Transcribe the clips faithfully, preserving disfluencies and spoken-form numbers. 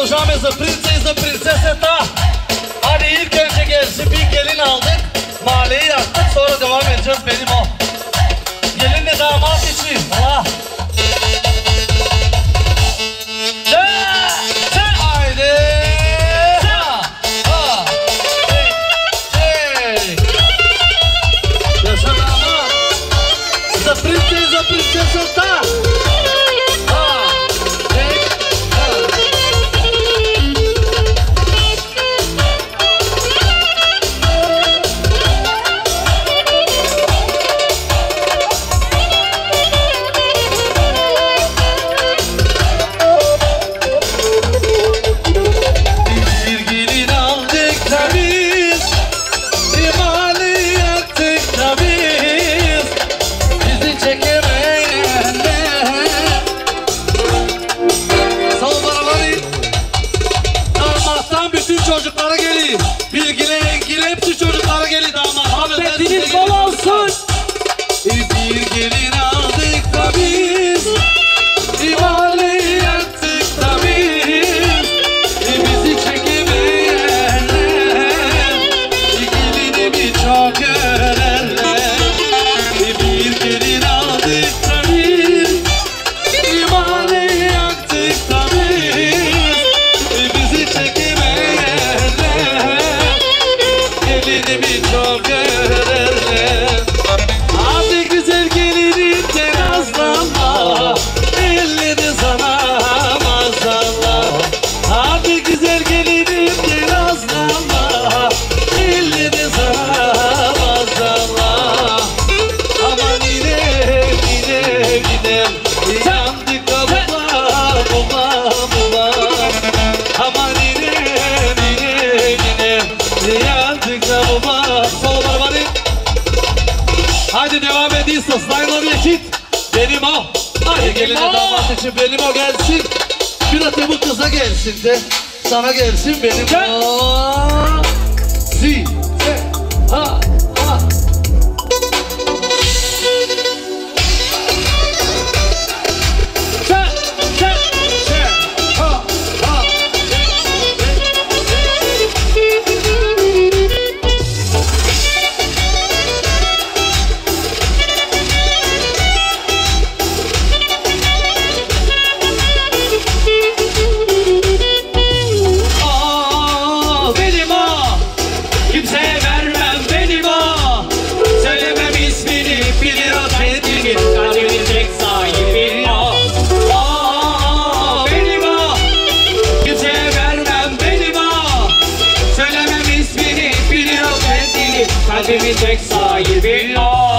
konuşacağım is the princess, the princeseta. Hadi ilk önce gelsin bir gelin aldık. Mahalleyi yaktık sonra devam edeceğiz benim o. Gelinle damat için. Allah. Benim o. Hadi geline damat için benim o gelsin. Bir de bu kıza gelsin de. Sana gelsin benim o. Si. Se. Ha. Ha. Kalbimin tek sahibi o.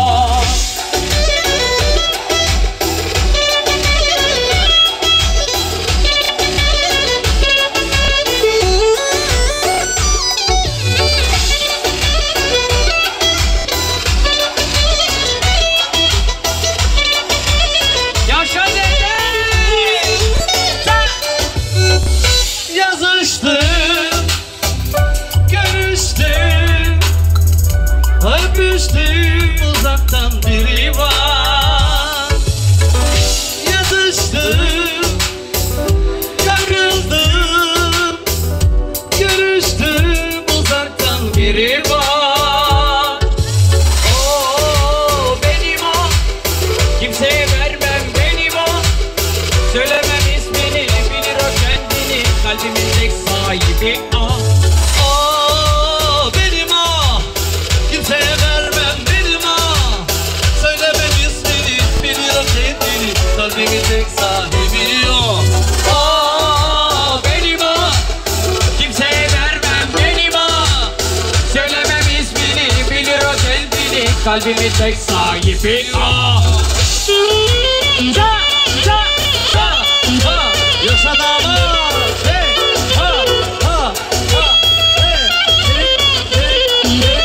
Yaşa dede. Yazıştım, görüştüm, öpüştüm, uzaktan biri var. Yazıştım, darıldım, görüştüm, uzaktan biri var. Oo, benim o. Kimseye vermem benim o. Söylemem ismini, bilir o kendini. Kalbimin tek sahibi o. Kalbimin tek sahibi o. Oo, benim o. Kimseye vermem benim o. Söylemem ismini, bilir o kendini. Kalbimin tek sahibi o. Ça, ça, ça, ha. Yaşa damat. Hey, ha, ha, ha. Hey, hey, hey, hey.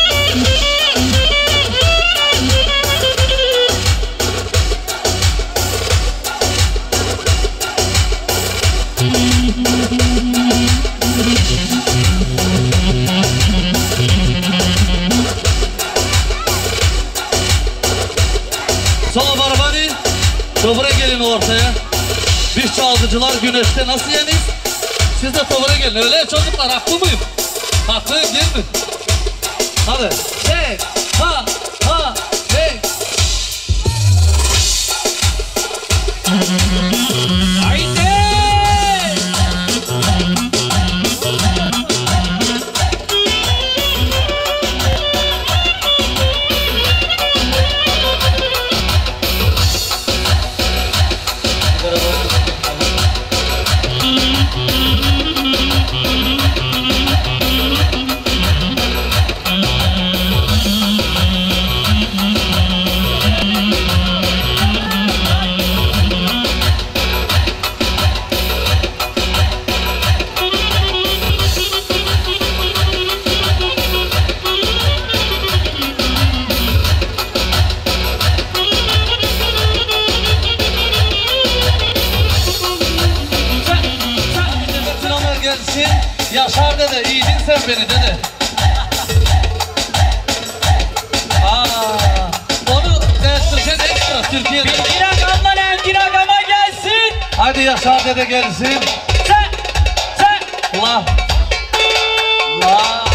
Sola barbari, dobra gelin ortaya. Biz çalgıcılar güneşte nasıl yeniz? Siz de tavara gelin. Öyle çocuklar, haklı mıyım? Haklıyım değil mi? Hadi. Hey, ha, ha, hey. Haydi. Yaşar dede, iyiydin sen beni dede. Aa, onu değiştireceksin ekstra Türkiye'de. Bilgin Agam'la Engin Agam'a gelsin. Hadi Yaşar dede gelsin. Sen, sen. La. La.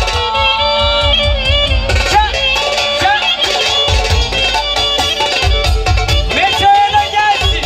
Sen, sen. Meteor'a gelsin.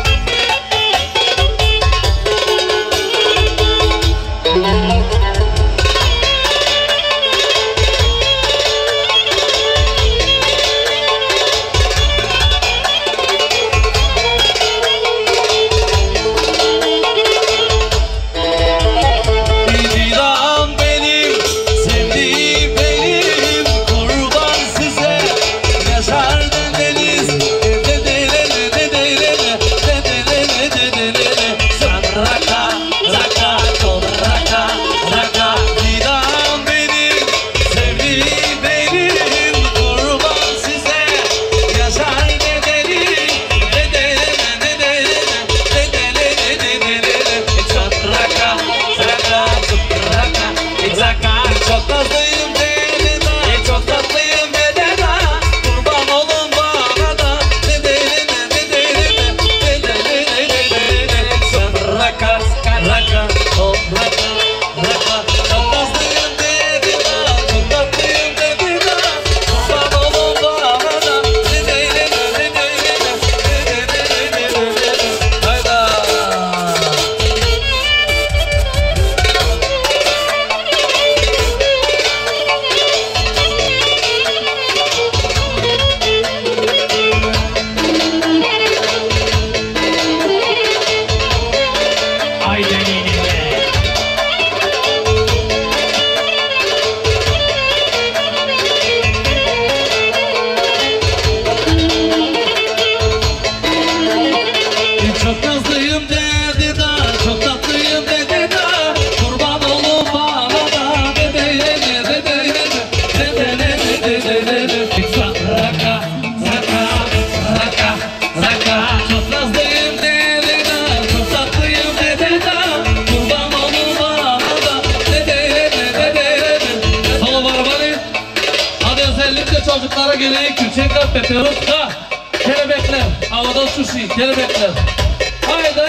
Çocuklara göre küçük rap yapıyoruz. Ha, kelebekler, havada uçuşu, kelebekler. Haydi.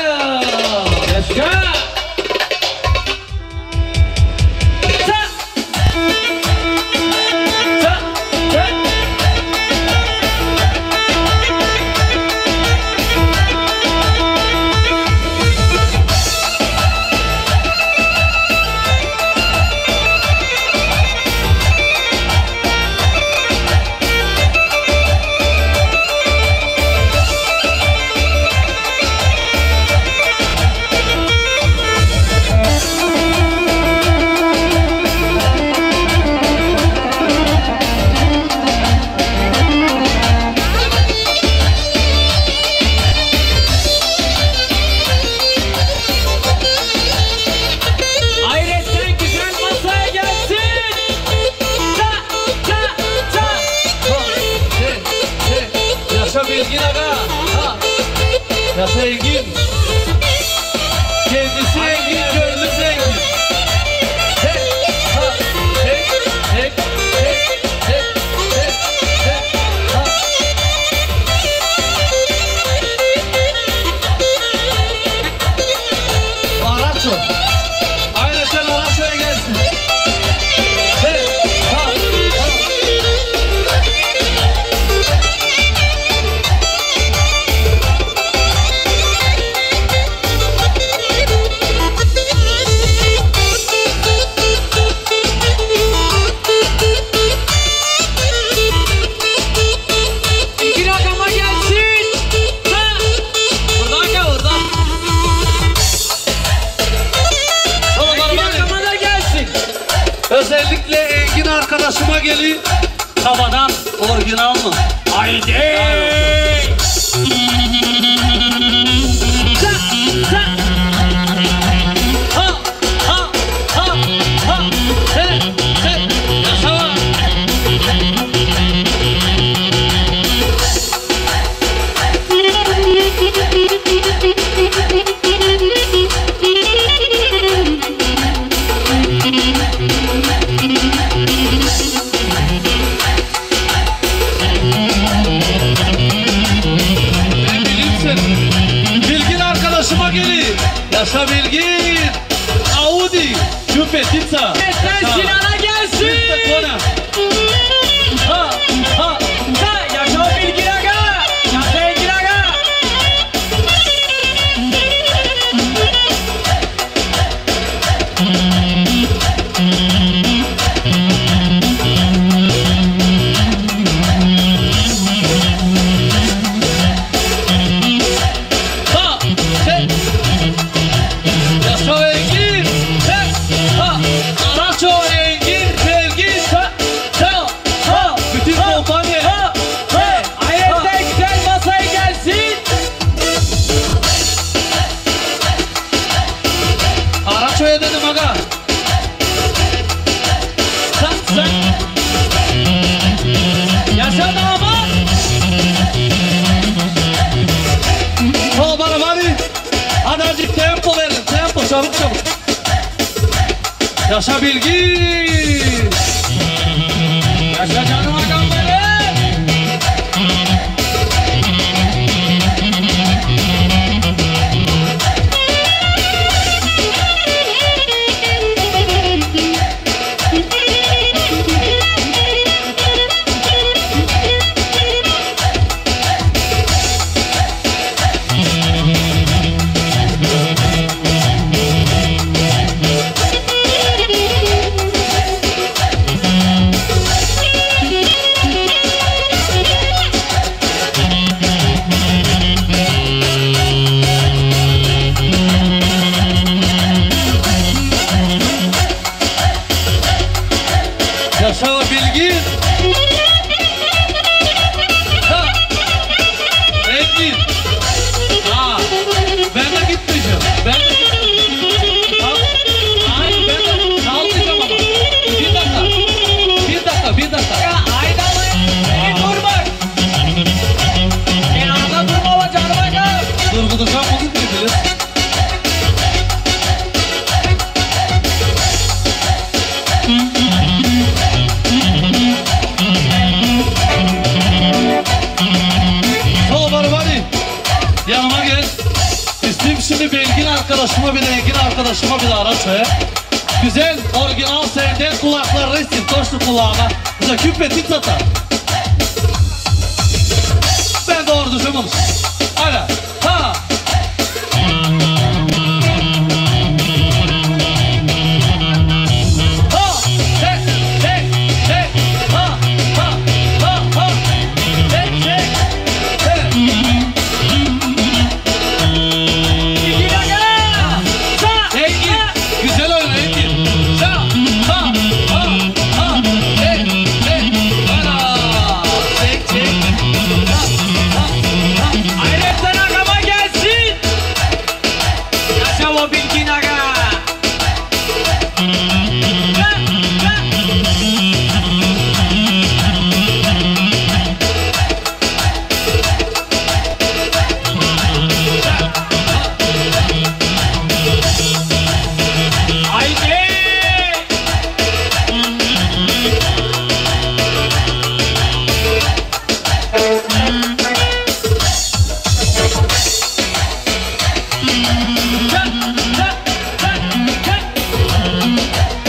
Yaşa. Engin Aga, ha. Yaşa Engin. Kendisi Engin, gönlü zengin. Hey, ha, hey, hey, hey, hey, hey, hey, ha. Araço, arkadaşıma geliyor. Havadan orijinal mı? Haydi. Ha ha ha ha. He he. Yaşa. Bilgin arkadaşıma gelir. Yaşa Bilgin. Audi. Küpe pizza. Yeter Sinan'a gelsin. Ha ha. Ha, yaşa Bilgin Aga. Yaşa Engin Aga. Ha. He. Yaşa Engin. He. Ha. Araço Engin. Belgin. Ha. Ha. Ha. Bütün kompanya. Ha. Ha. Ayette güzel masaya gelsin. Araço'ya dedim aga. Sen sen. Yaşa damat. O bana bari. Hadi azıcık tempo verin. Tempo çabuk çabuk. Yaşa Bilgin. Yaşa canım agam benim. Yaşa Bilgin. Ha. Engin. Ha. Ben de gitmeyeceğim. Ben de Ha. Hayır ben de kalmayacağım ama. Bir dakika. Bir dakika, bir dakika. Ya aydalı. Ey dur bak. Kenarda durma bak canım agam. Durguduracağım bugün gidilir. Tamam bari bari. Yanıma gel. İsteyim şimdi Belgin arkadaşıma bir de Engin arkadaşıma bir de Araço'ya. Güzel, orijinal senden kulaklarını isim. Koştu kulağına. Bize küpe tit atar. Ben doğru düşünmüşüm. Hadi. Ha. Ha. Hey, hey, hey. Ha, ha, ha, ha. Hey, hey, hey. Bilgin Aga. Sa. Engin, güzel oyun Engin. Sa, ha, ha, ha. Hey, hey. Ana. Çek, çek. Ha, ha, ha. Hayretten agama gelsin. Yaşa o Bilgin Aga. Ha, ha. Haydi. Ha, ha, ha, ha.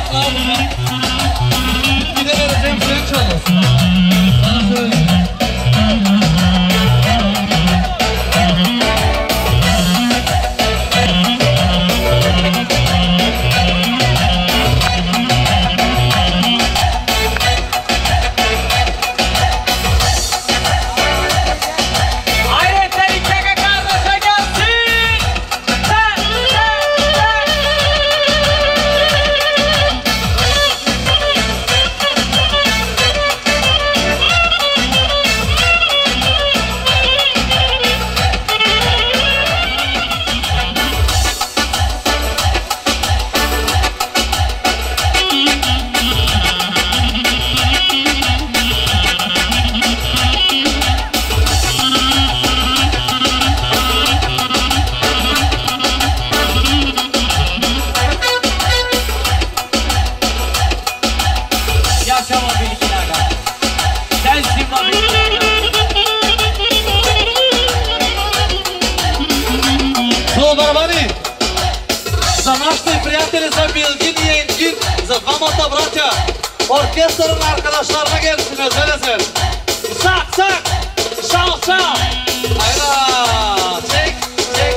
kulaklarına. Bir de vereceğim sen çalasın. Sana söyleyeyim. Orkestranın arkadaşlarına gelsin özel özel. Sak sak, şal şal. Hayda, çek çek.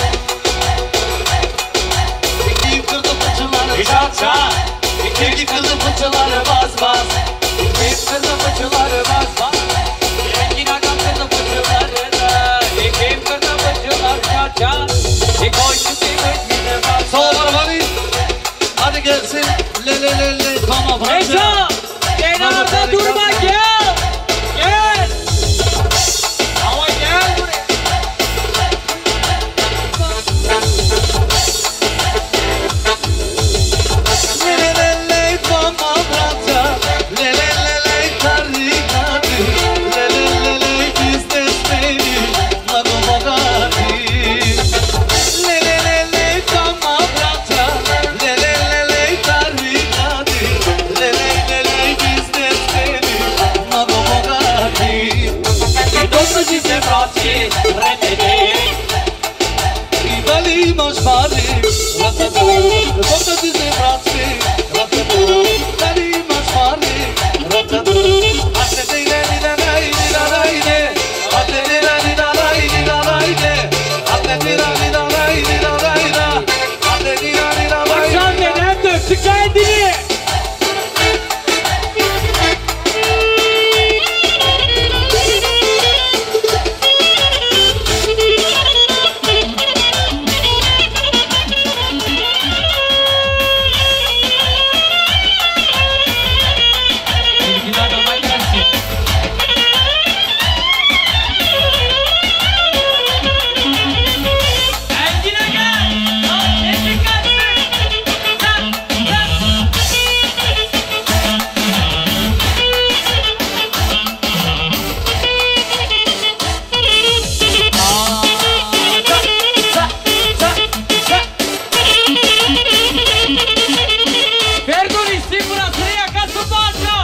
İki kırdı fıçıları çal çal. İki kırdı fıçıları bas bas. İki kırdı fıçıları bas bas. Rengin agam kırdı fıçıları da. İki kırdı fıçıları çal çal. İki koydu ki gözüne bas. Soğular var iyi. Hadi gelsin. Le le le le. Tamam. Ezo, kenarda durma gel. Gel. Ama gel buraya. Le le le le mama brata. Le le le le caricati. Le le le le business baby. Lago magati. Le le le le mama brata. Le le le le caricati. Le le le le business baby. Lago magati. I dosto ci se frati, repete. I bali masz bali. Ratatu. Dosto ci se frati. Ratatu. Bali masz bali. Ratatu. Atleti le ni da dai ni da dai de. Atleti le ni da dai ni da dai de. Atleti le ni da dai ni da dai da. Atleti le ni da dai. Akşam neden döktü kendini? İlgili adama gelsin. Engine gel. Lan ne çıkarsın? Lan lan. Perdon istim burası yakasın parça.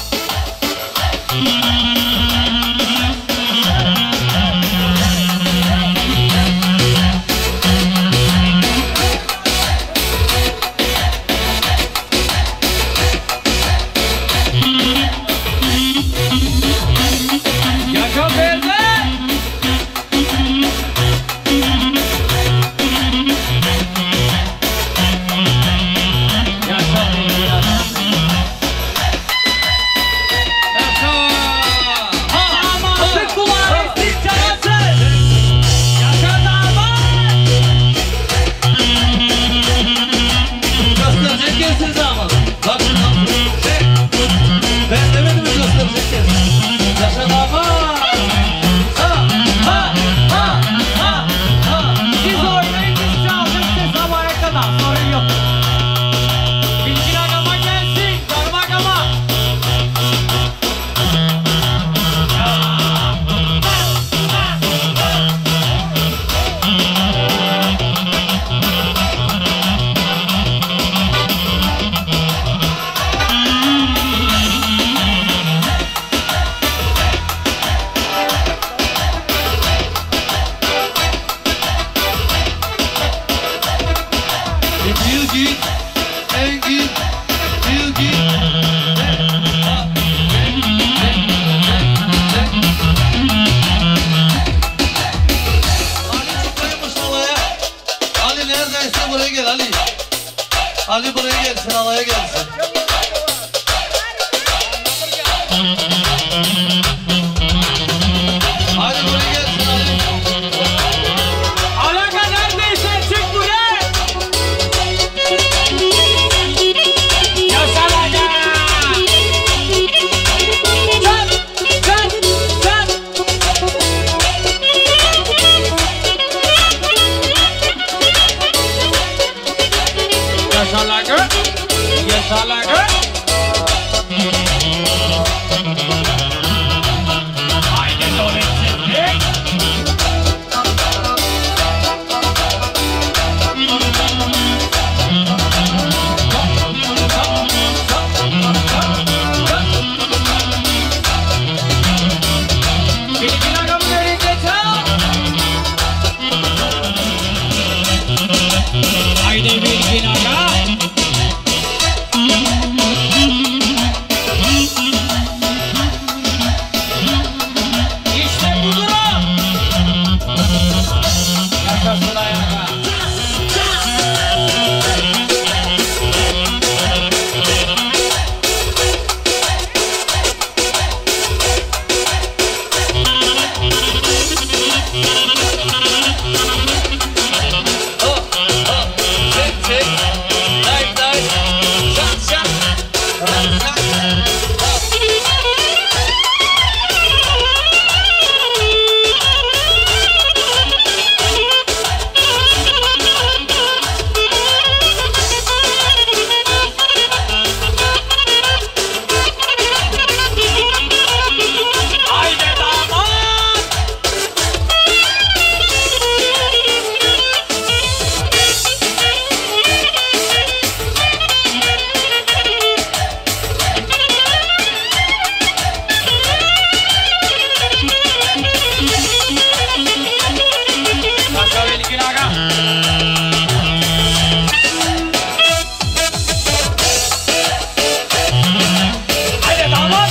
Yaşa Ferdi. Yaşa Ferdi. Damatın kulağı estik çalasın. Yaşa damat. Gösterecek gelsin damat. Bak şuradan. Çek. Ben demedim mi gösterecek gelsin. Yaşa damat. Ha ha ha ha ha. Siz oynayın biz çaldık siz sabaya kadar sorun yok. Bilgin agama gelsin. Canım agama. Bilgin, Engin, gel Ali. Ali buraya gelsin, alaya gelsin. Hadi buraya gelsin Ali. Alaka neredeyse çık buraya. Yaşalaga. Çat, çat, çat. Yaşalaga. Yaşalaga. Haydi Doretçik. Bilgin Aga bu derince çal. Haydi Bilgin Aga. İşte budur o. Yaşasın ayağa. Oh, oh, çek çek. Dive dive. Şak şak. Rak rak. Haydi damat. Yaşa Bilgin Aga. Haydi damat.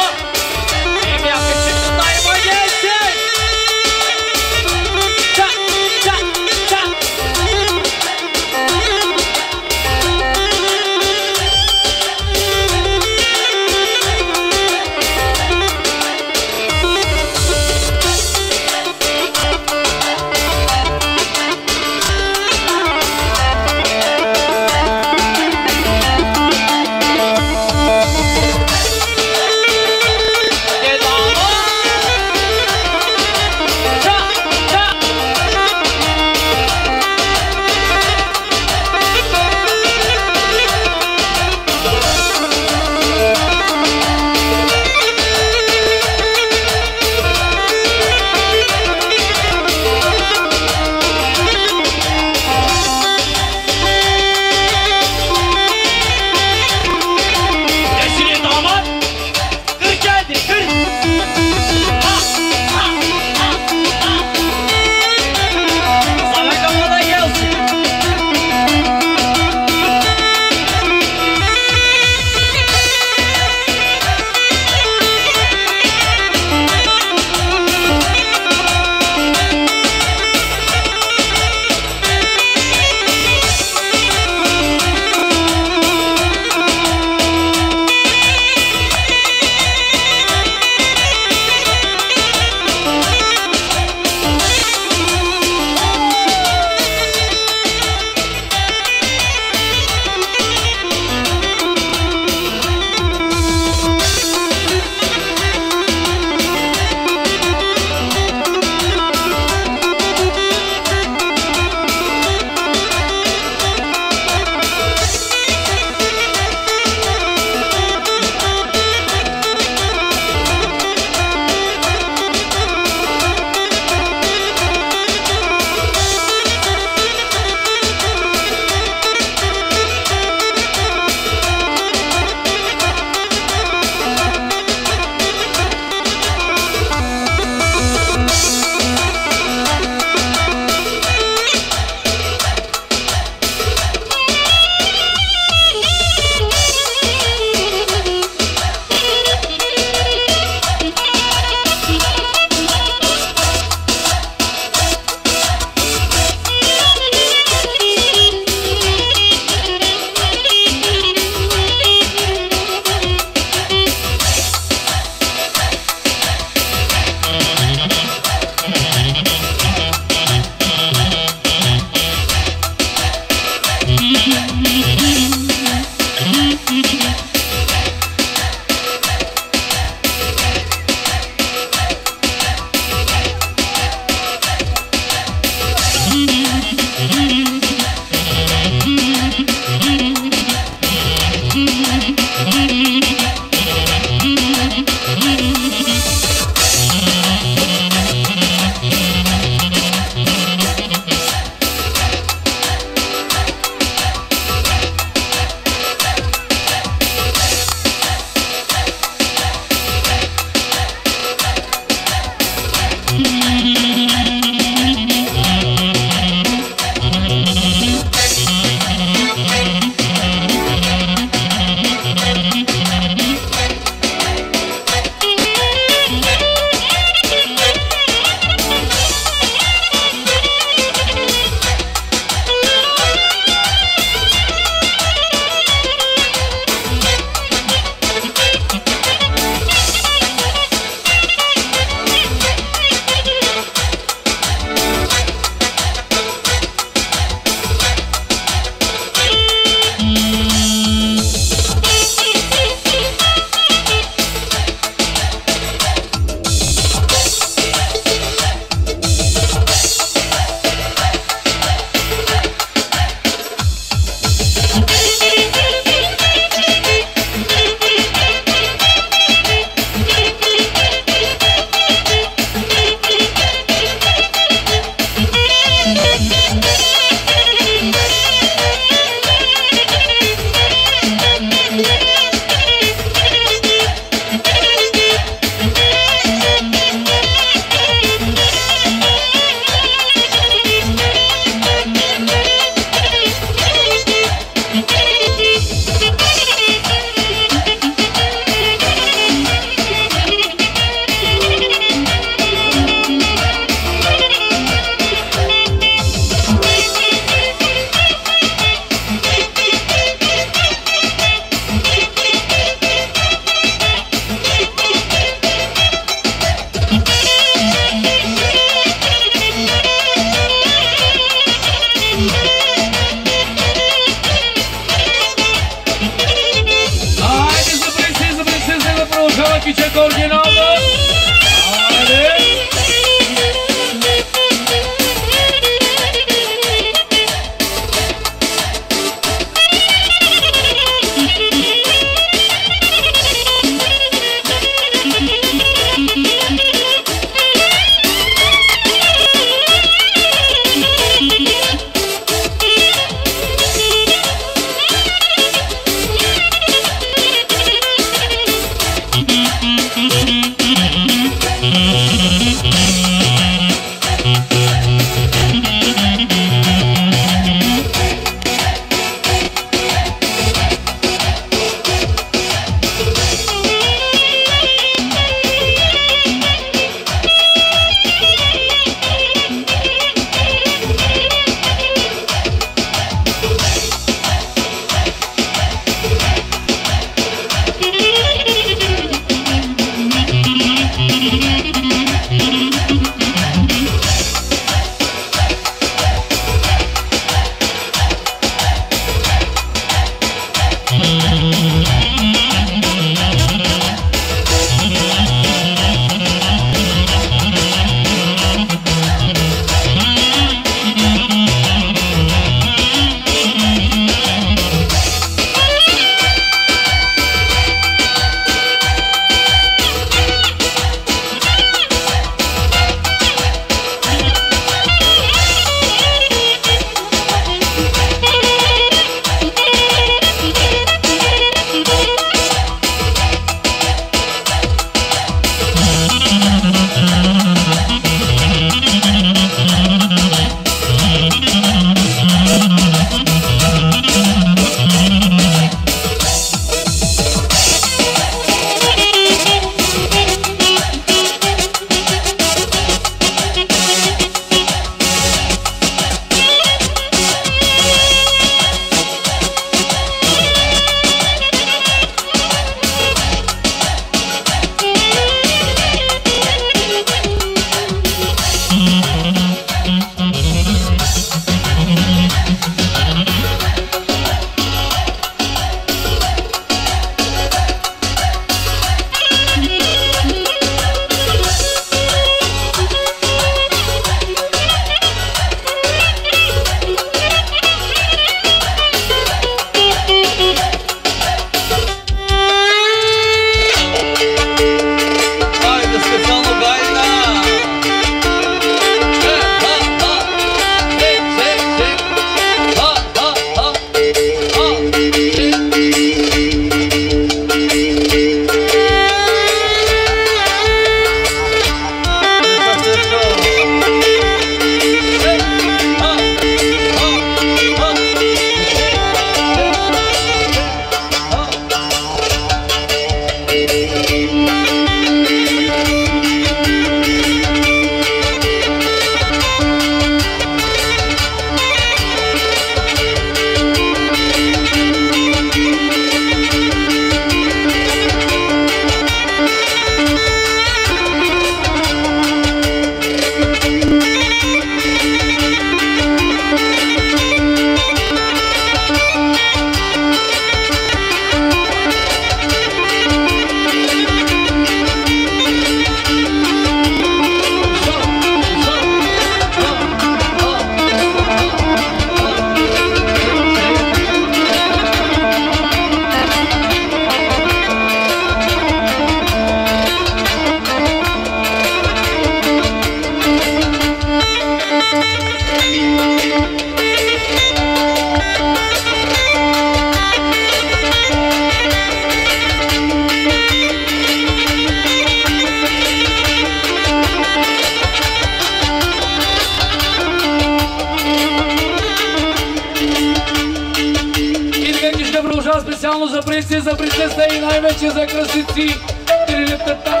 специално за принци, за принцеса и най-вече за красици. Трилетата,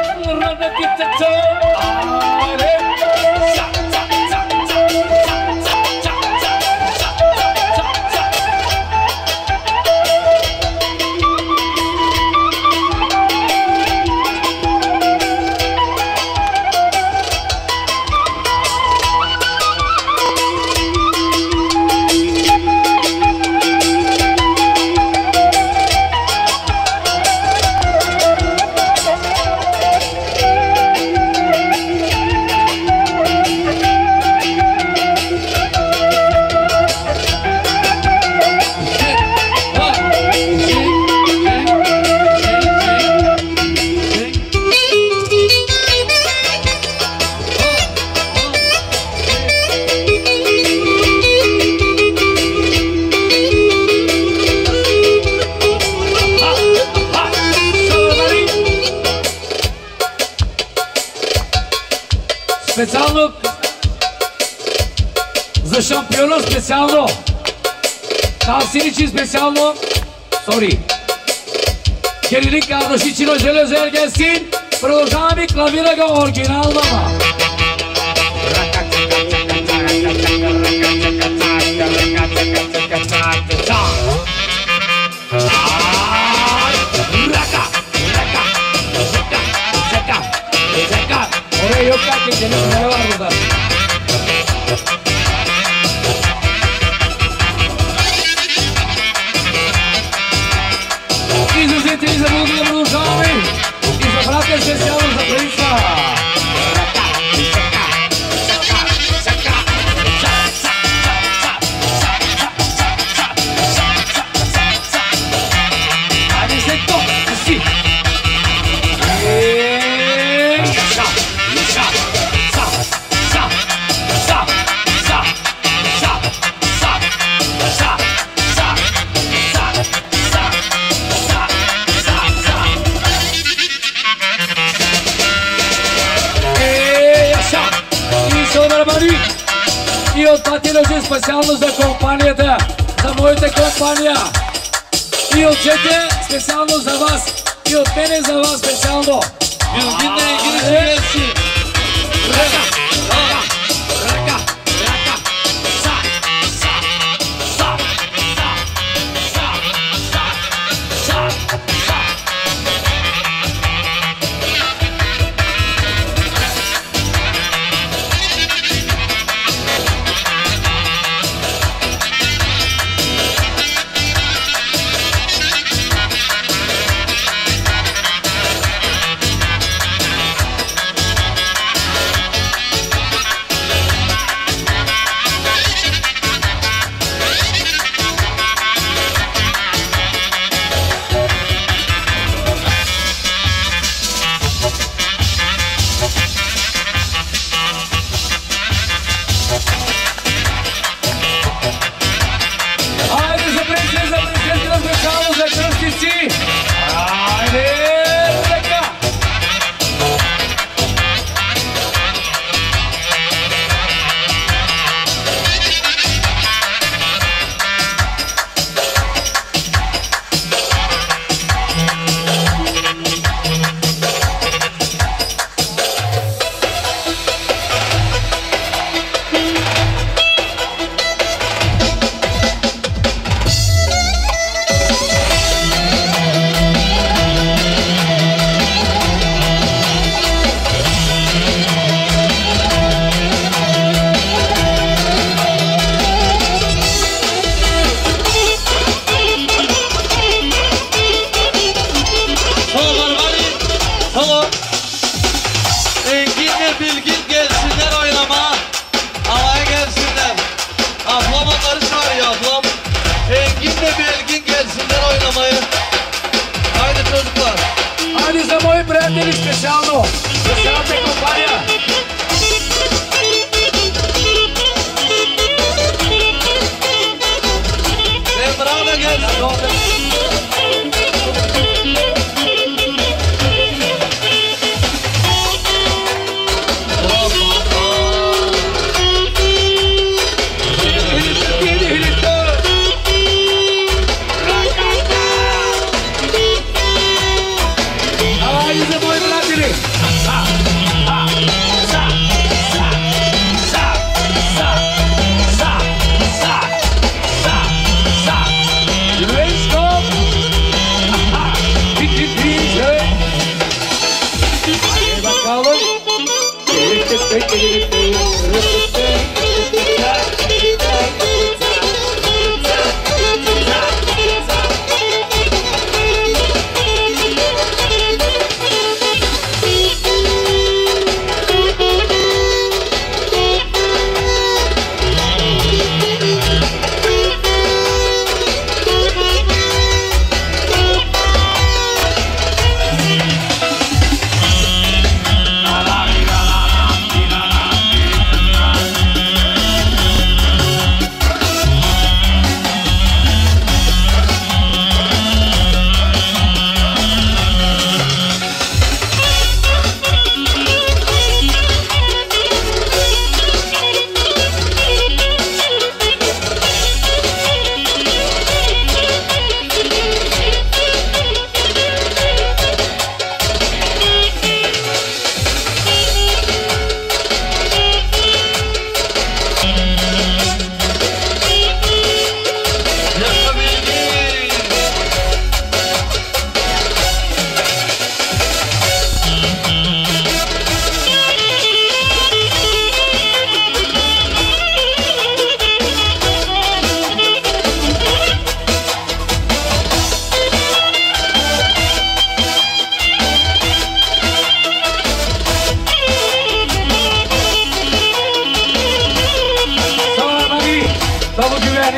ранатитата, айде! Специално за шампиона, специално Тавсиничи, специално Сори Кирилин Кардашичино Железер gelsin. Продължаваме клавира ga оригинал мама. Oraya yok artık, ne var burada? И за зрители за България продължаваме. И за братя специално за принца. Айде след то, си. И от това ти дължи специално за компанията, за моята компания. И от Чете специално за вас. И от мене за вас специално. Билгин не игри си гелси. Ръка, ръка, ръка, ръка. Са, са, са, са, са, са, са, са.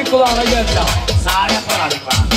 kulağına geldi. Sağ yapamadık bana.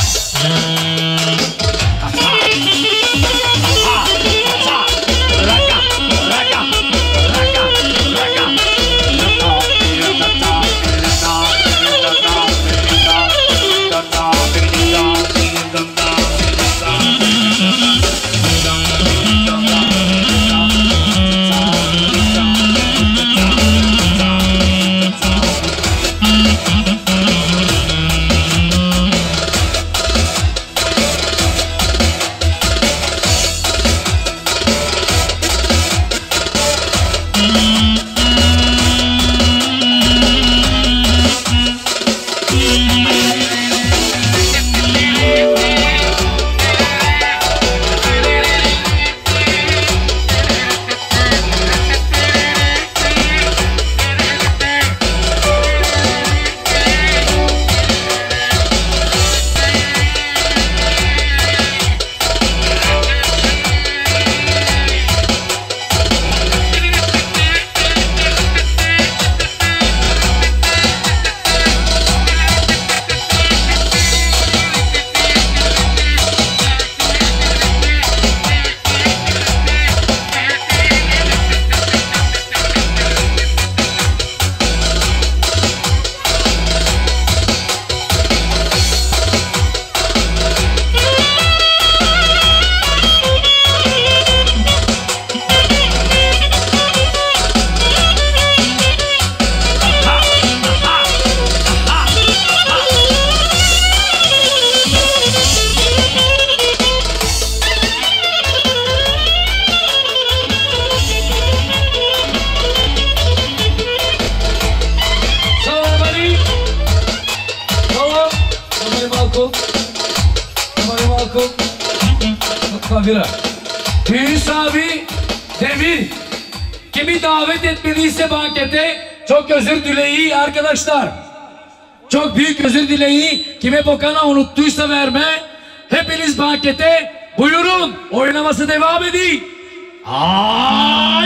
Hüs abi Demir kimi davet etmediyse bankete çok özür dileği arkadaşlar. Çok büyük özür dileği. Kime bokana unuttuysa verme. Hepiniz bankete buyurun. Oynaması devam edin. Ay!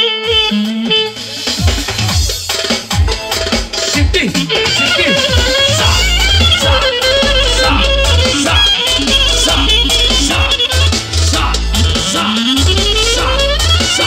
Şimdi, şimdi. Sa, sa, sa, sa, sa, sa, sa, sa, sa, sa.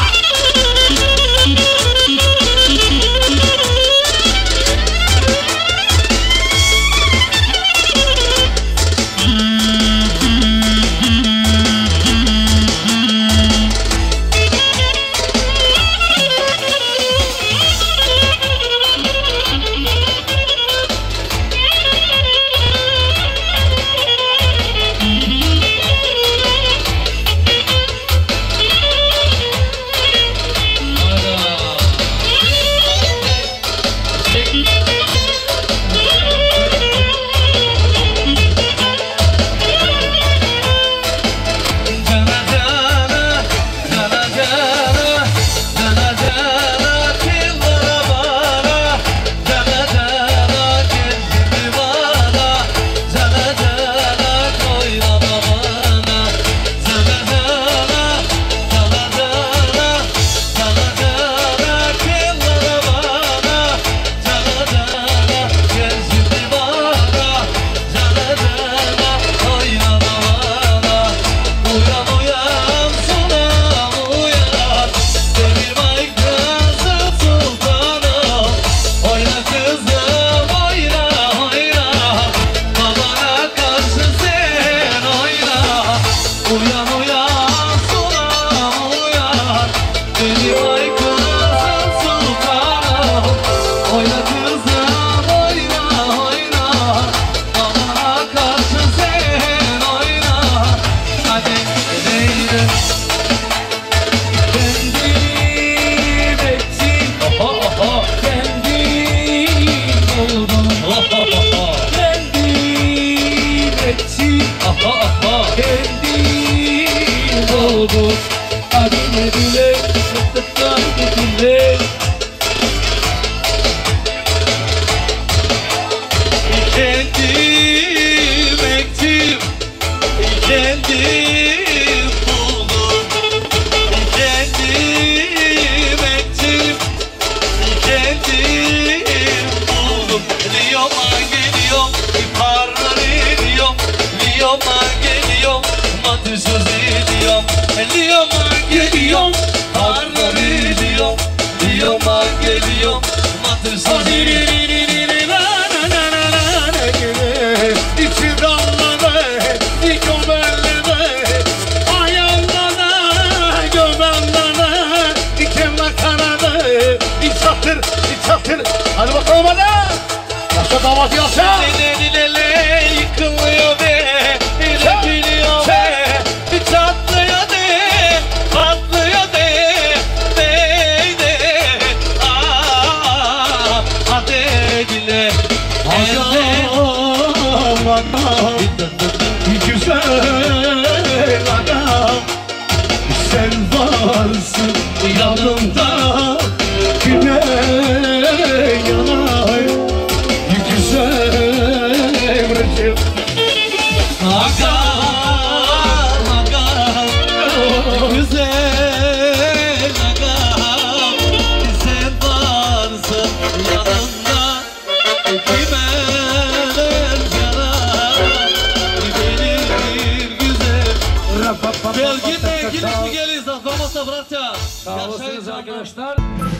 damat Yasin. Lelelele yıkılıyor be, dökülüyor be, çatlıyor de, patlıyor de, de de, ah, hadi dile. Adam, adam, güzel adam, sen varsın yanımda, güne yanar, güzel Recep. Aga, aga, güzel aga, sen varsın yanımda, kime yanar, benim güzel. Belki de gelip mi geliyoruz, olmazsa bırakacağız. Sağ olasınız arkadaşlar.